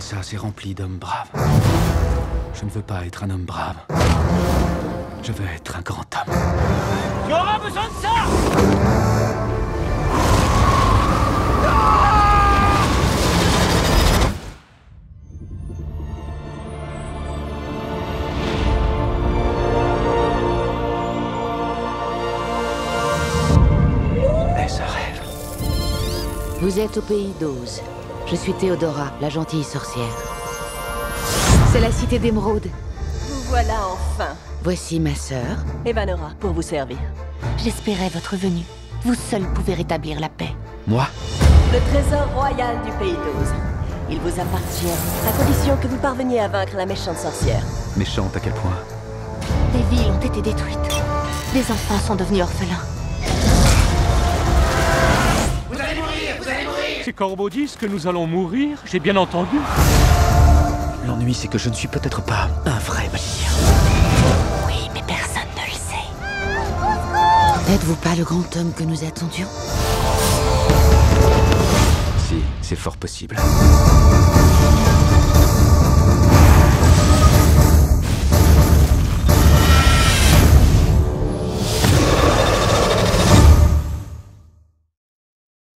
Sansa, c'est rempli d'hommes braves. Je ne veux pas être un homme brave. Je veux être un grand homme. Tu auras besoin de ça! Est-ce un rêve? Vous êtes au pays d'Oz. Je suis Théodora, la gentille sorcière. C'est la cité d'Émeraude. Vous voilà enfin. Voici ma sœur. Evanora, pour vous servir. J'espérais votre venue. Vous seul pouvez rétablir la paix. Moi? Le trésor royal du pays d'Oz. Il vous appartient, à condition que vous parveniez à vaincre la méchante sorcière. Méchante à quel point? Des villes ont été détruites. Des enfants sont devenus orphelins. Ces corbeaux disent que nous allons mourir, j'ai bien entendu. L'ennui, c'est que je ne suis peut-être pas un vrai magicien. Oui, mais personne ne le sait. N'êtes-vous pas le grand homme que nous attendions? Si, c'est fort possible.